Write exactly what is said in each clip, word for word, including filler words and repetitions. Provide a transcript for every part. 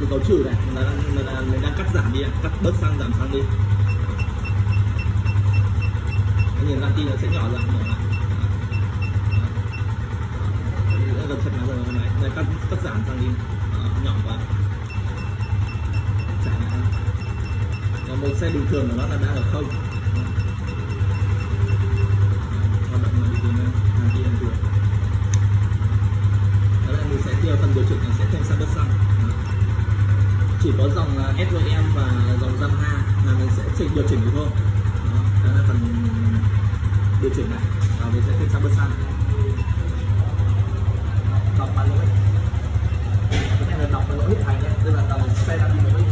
dấu trừ này là, là, là mình đang cắt giảm đi, cắt bớt xăng giảm xăng đi. Nhìn ra tin nó sẽ nhỏ dần nhỏ lại. Gần chặt nó rồi này, này cắt cắt giảm xăng đi. Đó, nhỏ quá. Chạy này. Còn một xe bình thường của nó là đang ở không. Hoạt động là bình thường hàng đi bình thường. Đó là mình sẽ tiêu phần điều chỉnh này sẽ thêm sang bớt xăng. Chỉ có dòng ét rờ em và dòng Yamaha là mình sẽ chỉnh điều chỉnh được thôi. Đó, đó là phần điều chỉnh này, và mình sẽ thêm sang bớt xăng. Đọc bài lỗi, cái này là đọc bài lỗi hiện hành nhé, đây là dòng xe đang đi lỗi.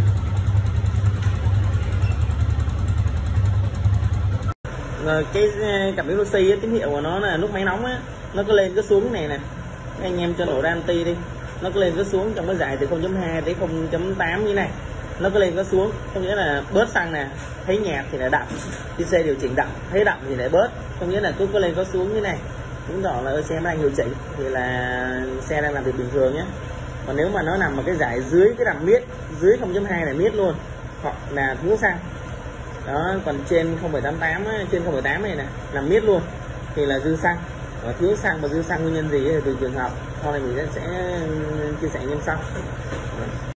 Cái cảm biến oxy tín hiệu của nó là lúc máy nóng á, nó có lên cái xuống này nè, anh em cho nổ ra anti đi, nó có lên cái xuống trong cái giải từ không chấm hai đến không chấm tám như này, nó có lên có xuống, có nghĩa là bớt xăng nè, thấy nhạt thì là đậm, khi xe điều chỉnh đậm, thấy đậm thì lại bớt, có nghĩa là cứ có lên có xuống như này, chứng tỏ là xe đang điều chỉnh thì là xe đang làm việc bình thường nhé. Còn nếu mà nó nằm ở cái giải dưới cái đậm miết, dưới không chấm hai là miết luôn, hoặc là thiếu xăng đó, còn trên không phẩy tám tám á, trên không phẩy tám này nè làm miết luôn thì là dư xăng. Và thiếu xăng và dư xăng nguyên nhân gì thì tùy trường hợp, sau này mình sẽ chia sẻ nhân sau.